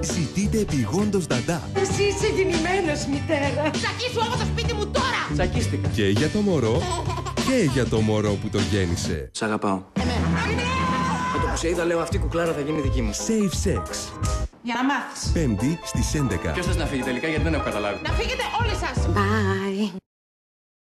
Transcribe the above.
Ζητείτε επειγόντως Νταντά. Εσύ είσαι γεννημένος, μητέρα. Τσακίσου από το σπίτι μου τώρα! Τσακίστηκα. Και για το μωρό και για το μωρό που το γέννησε. Σ' αγαπάω. Με το που σε είδα λέω αυτή η κουκλάρα θα γίνει δική μου. Safe Sex. Για να μάθεις. Πέμπτη στις 11. Ποιος θες να φύγει τελικά γιατί δεν έχω καταλάβει. Να φύγετε όλοι σας! Bye.